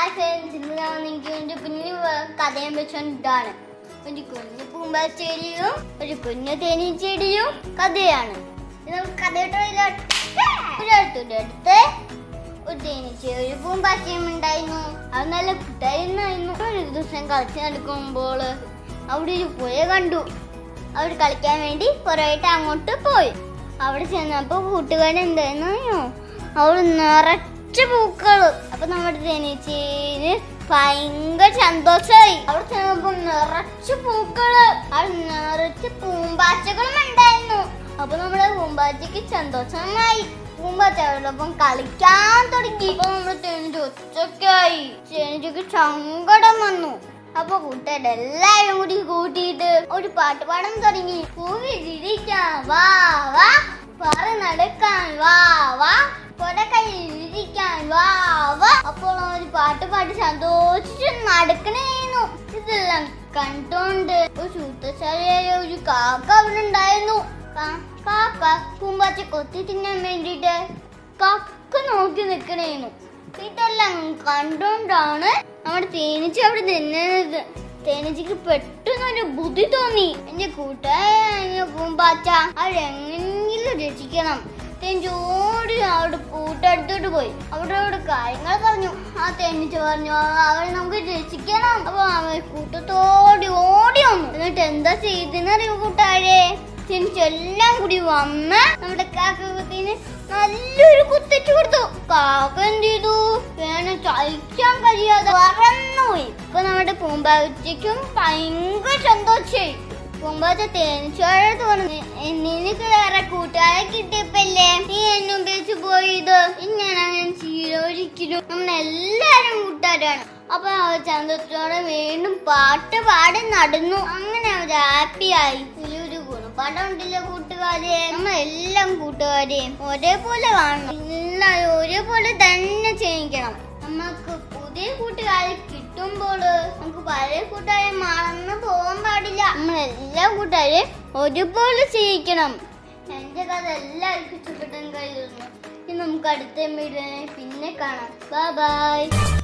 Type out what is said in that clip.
കുഞ്ഞു കഥയും വെച്ചോണ്ടാണ്. ഒരു കുഞ്ഞു പൂമ്പാച്ചെടിയും ഒരു കുഞ്ഞു തേനീച്ചെടിയും കഥയാണ്. നമുക്ക് കഥയുടെ അടുത്ത് ഒരു തേനീച്ച ഒരു പൂമ്പാച്ചയും ഉണ്ടായിരുന്നു. അത് നല്ല കൂട്ടായിരുന്നു. ഒരു ദിവസം കളിച്ച് നടക്കുമ്പോൾ അവിടെ ഒരു പുഴ കണ്ടു. അവർ കളിക്കാൻ വേണ്ടി പുറമായിട്ട് അങ്ങോട്ട് പോയി. അവിടെ ചെന്നപ്പോ കൂട്ടുകാരൻ എന്തായിരുന്നു, അവിടെ നിറച്ച് പൂക്കള്. അപ്പൊ നമ്മുടെ തേനീച്ചേന് ഭയങ്കര സന്തോഷമായി. അവിടെ ചെന്നപ്പോ നിറച്ച് പൂക്കള്, അവിടെ നിറച്ച് പൂമ്പാച്ചകളും ഉണ്ടായിരുന്നു. അപ്പൊ നമ്മുടെ പൂമ്പാച്ചയ്ക്ക് സന്തോഷമായി. പൂമ്പാച്ചയോടൊപ്പം കളിക്കാൻ തുടങ്ങി. അപ്പൊ നമ്മുടെ തേനീച്ച ഒച്ചൊക്കെയായി. തേനീച്ചക്ക് സങ്കടം വന്നു. അപ്പൊ കൂട്ടുകാരെല്ലാരും കൂടി കൂട്ടിയിട്ട് ഒരു പാട്ട് പാടാൻ തുടങ്ങി. പൂവിലിരിക്കാൻ വാ വാ, പറ നടക്കാൻ വാ വാ, പൊടക്കൈയിരിക്കാൻ വാ വാ. അപ്പോൾ ഒരു പാട്ട് പാടി സന്തോഷിച്ച് നടക്കണേന്നു. ഇതെല്ലാം കണ്ടോണ്ട് ഒരു ശുദ്ധശാലയായ ഒരു കാക്ക അവിടെ ഉണ്ടായിരുന്നു. കാക്ക പൂമ്പാച്ച കൊത്തി തിന്നാൻ വേണ്ടിട്ട് കക്ക നോക്കി നിക്കണേന്നു. ഇതെല്ലാം കണ്ടോണ്ടാണ് നമ്മുടെ തേനീച്ച അവിടെ നിന്നത്. തേനീച്ചക്ക് പെട്ടെന്നൊരു ബുദ്ധി തോന്നി. എന്റെ കൂട്ടുകാരായ പൂമ്പാച്ച അവരെങ്ങനെങ്കിലും രക്ഷിക്കണം. തേനീച്ച ഓടി അവിടെ കൂട്ടടുത്തോട്ട് പോയി അവിടെ കാര്യങ്ങൾ പറഞ്ഞു. ആ തേനീച്ച പറഞ്ഞു അവരെ നമുക്ക് രക്ഷിക്കണം. അപ്പൊ അവർ കൂട്ടത്തോടി ഓടി വന്നു. എന്നിട്ട് എന്താ ചെയ്തെന്നറിയോ കൂട്ടുകാരെ? തേനീച്ചെല്ലാം കൂടി വന്ന് നമ്മുടെ കാക്കത്തിന് നല്ലൊരു കുത്തിച്ചു കൊടുത്തു. കാക്ക എന്ത് ചെയ്തു? വേണം ചലിക്കാൻ കഴിയാതെ പറന്നുപോയി. ഇപ്പൊ നമ്മുടെ പൂമ്പാച്ചയ്ക്കും ഭയങ്കര സന്തോഷായി. പൂമ്പാച്ച തേനീച്ചോടത്ത് പറഞ്ഞു, നിനക്ക് വേറെ കൂട്ടുകാരെ കിട്ടിയപ്പല്ലേ നീ എന്നെ ഉപയോഗിച്ച് പോയത്. ഞാൻ അങ്ങനെ ഒരിക്കലും നമ്മളെല്ലാരും കൂട്ടുകാരാണ്. അപ്പൊ അവർ സന്തോഷത്തോടെ വീണ്ടും പാട്ട് പാടി നടന്നു. അങ്ങനെ അവർ ഹാപ്പിയായി. ഒരു ഗുണപാഠം ഉണ്ടല്ലോ കൂട്ടുകാരെ, നമ്മളെല്ലാം കൂട്ടുകാരെയും ഒരേപോലെ കാണണം. എല്ലാവരും ഒരേപോലെ തന്നെ ചെയ്യിക്കണം. നമുക്ക് പുതിയ കൂട്ടുകാരെ കിട്ടുമ്പോൾ നമുക്ക് പഴയ കൂട്ടുകാരെ മറന്നു പോകാൻ പാടില്ല. നമ്മളെല്ലാ കൂട്ടുകാരെയും ഒരുപോലെ ചെയ്യിക്കണം. എന്റെ കഥ എല്ലാവർക്കും ഇഷ്ടപ്പെട്ടെന്ന് കരുതുന്നു. ഇനി നമുക്ക് അടുത്ത വീഡിയോയിൽ പിന്നെ കാണാം. Bye by.